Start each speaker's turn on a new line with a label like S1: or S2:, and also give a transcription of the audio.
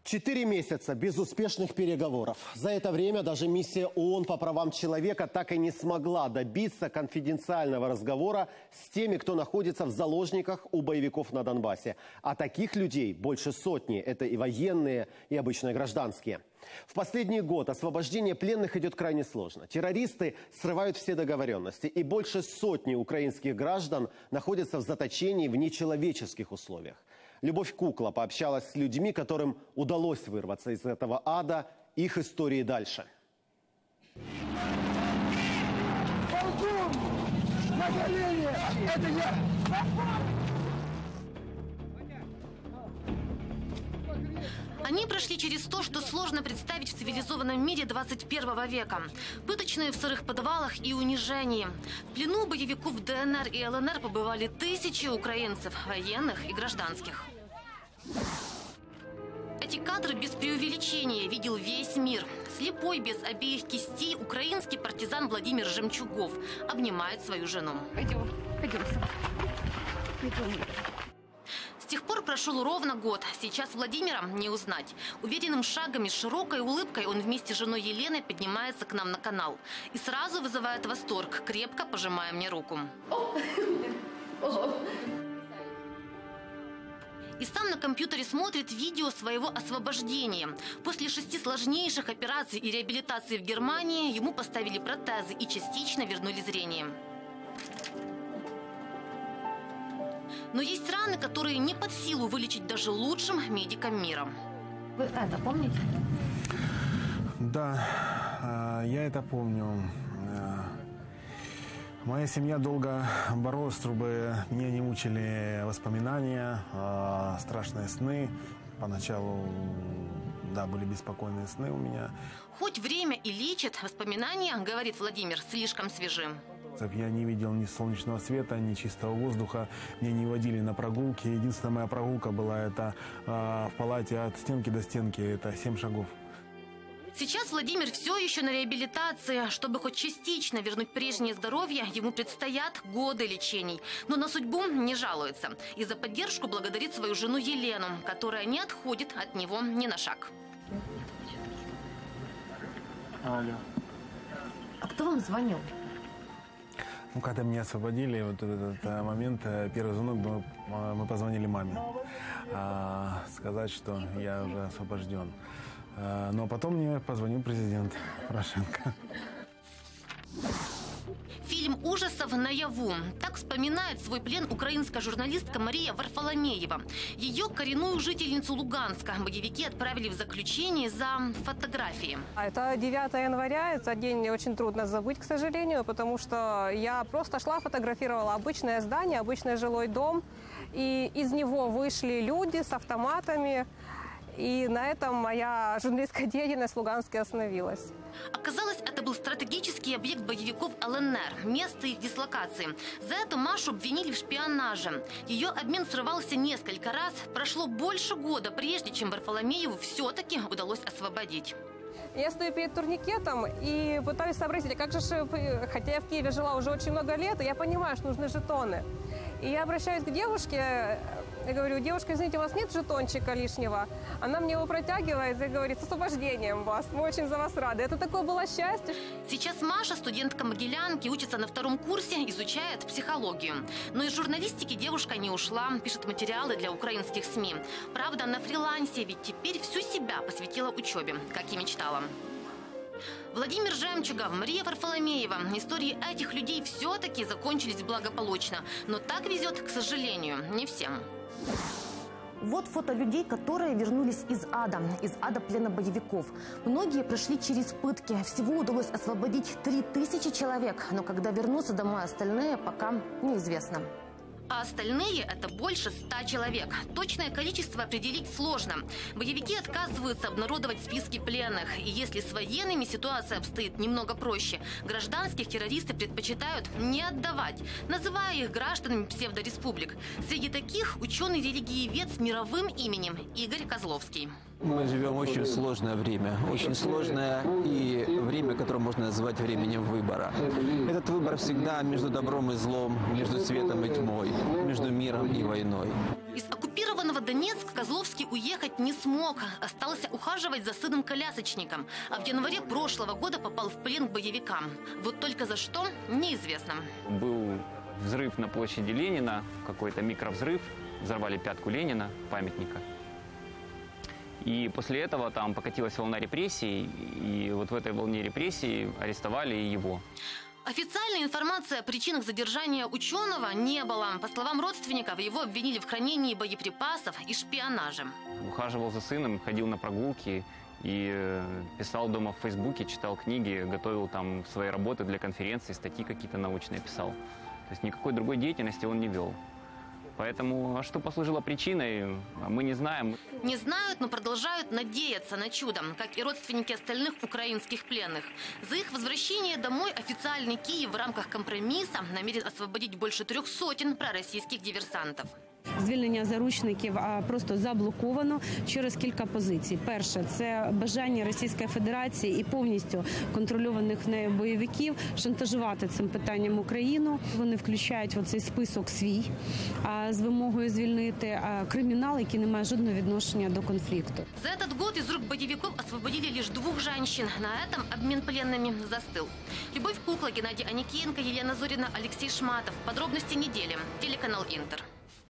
S1: 4 месяца безуспешных переговоров. За это время даже миссия ООН по правам человека так и не смогла добиться конфиденциального разговора с теми, кто находится в заложниках у боевиков на Донбассе. А таких людей больше сотни. Это и военные, и обычные гражданские. В последний год освобождение пленных идет крайне сложно. Террористы срывают все договоренности. И больше сотни украинских граждан находятся в заточении в нечеловеческих условиях. Любовь Кукла пообщалась с людьми, которым удалось вырваться из этого ада. Их истории дальше.
S2: Полком! На колени! Это я!
S3: Они прошли через то, что сложно представить в цивилизованном мире 21 века. Пыточные в сырых подвалах и унижении. В плену у боевиков ДНР и ЛНР побывали тысячи украинцев, военных и гражданских. Эти кадры без преувеличения видел весь мир. Слепой, без обеих кистей, украинский партизан Владимир Жемчугов обнимает свою жену.
S4: Пойдем.
S3: С тех пор прошел ровно год. Сейчас Владимира не узнать. Уверенным шагом и широкой улыбкой он вместе с женой Еленой поднимается к нам на канал. И сразу вызывает восторг, крепко пожимая мне руку. И сам на компьютере смотрит видео своего освобождения. После 6 сложнейших операций и реабилитации в Германии ему поставили протезы и частично вернули зрение. Но есть раны, которые не под силу вылечить даже лучшим медикам мира.
S4: Вы это помните?
S5: Да, я это помню. Моя семья долго боролась, чтобы меня не мучили воспоминания, страшные сны. Поначалу, да, были беспокойные сны у меня.
S3: Хоть время и лечит, воспоминания, говорит Владимир, слишком свежи.
S5: Я не видел ни солнечного света, ни чистого воздуха. Меня не водили на прогулки. Единственная моя прогулка была это в палате от стенки до стенки. Это 7 шагов.
S3: Сейчас Владимир все еще на реабилитации. Чтобы хоть частично вернуть прежнее здоровье, ему предстоят годы лечений. Но на судьбу не жалуется. И за поддержку благодарит свою жену Елену, которая не отходит от него ни на шаг.
S5: Алло.
S4: А кто вам звонил?
S5: Ну, когда меня освободили, вот этот момент, первый звонок, мы позвонили маме. Сказать, что я уже освобожден. Но потом мне позвонил президент Порошенко.
S3: Фильм ужасов «Наяву». Так вспоминает свой плен украинская журналистка Мария Варфоломеева. Ее, коренную жительницу Луганска, боевики отправили в заключение за фотографии.
S6: Это 9 января. Этот день очень трудно забыть, к сожалению, потому что я просто шла, фотографировала обычное здание, обычный жилой дом. И из него вышли люди с автоматами. И на этом моя журналистская деятельность в Луганске остановилась.
S3: Оказалось, это был стратегический объект боевиков ЛНР, место их дислокации. За это Машу обвинили в шпионаже. Ее обмен срывался несколько раз. Прошло больше года, прежде чем Варфоломееву все-таки удалось освободить.
S6: Я стою перед турникетом и пытаюсь сообразить, как же, хотя я в Киеве жила уже очень много лет, и я понимаю, что нужны жетоны. И я обращаюсь к девушке, я говорю: девушка, извините, у вас нет жетончика лишнего? Она мне его протягивает и говорит: с освобождением вас, мы очень за вас рады. Это такое было счастье.
S3: Сейчас Маша, студентка Могилянки, учится на 2-м курсе, изучает психологию. Но из журналистики девушка не ушла, пишет материалы для украинских СМИ. Правда, на фрилансе, ведь теперь всю себя посвятила учебе, как и мечтала. Владимир Жемчугов, Мария Варфоломеева. Истории этих людей все-таки закончились благополучно. Но так везет, к сожалению, не всем.
S7: Вот фото людей, которые вернулись из ада плена боевиков. Многие прошли через пытки. Всего удалось освободить 3000 человек. Но когда вернутся домой остальные, пока неизвестно.
S3: А остальные – это больше 100 человек. Точное количество определить сложно. Боевики отказываются обнародовать списки пленных. И если с военными ситуация обстоит немного проще, гражданских террористы предпочитают не отдавать, называя их гражданами псевдореспублик. Среди таких ученый-религиевед с мировым именем Игорь Козловский.
S8: Мы живем в очень сложное время. Очень сложное и время, которое можно назвать временем выбора. Этот выбор всегда между добром и злом, между светом и тьмой, между миром и войной.
S3: Из оккупированных оккупированного Донецка Козловский уехать не смог. Остался ухаживать за сыном-колясочником. А в январе прошлого года попал в плен к боевикам. Вот только за что – неизвестно.
S9: Был взрыв на площади Ленина, какой-то микровзрыв. Взорвали пятку Ленина, памятника. И после этого там покатилась волна репрессий. И вот в этой волне репрессий арестовали его.
S3: Официальной информации о причинах задержания ученого не было. По словам родственников, его обвинили в хранении боеприпасов и шпионаже.
S9: Ухаживал за сыном, ходил на прогулки и писал дома в Фейсбуке, читал книги, готовил там свои работы для конференций, статьи какие-то научные писал. То есть никакой другой деятельности он не вел. Поэтому, а что послужило причиной, мы не знаем.
S3: Не знают, но продолжают надеяться на чудо, как и родственники остальных украинских пленных. За их возвращение домой официальный Киев в рамках компромисса намерен освободить больше 300 пророссийских диверсантов.
S10: Звільнення заручників просто заблоковано через кілька позицій. Перше – це бажання Російської Федерації і повністю контрольованих нею бойовиків шантажувати цим питанням Україну. Вони включають в цей список свій з вимогою звільнити кримінал, який не має жодного відношення до конфлікту.
S3: За этот год из рук боевиков освободили лишь 2 женщин. На этом обмен пленными застыл. Любовь Кукла, Геннадий Аникеенко, Елена Зорина, Алексей Шматов. Подробности недели. Телеканал Интер.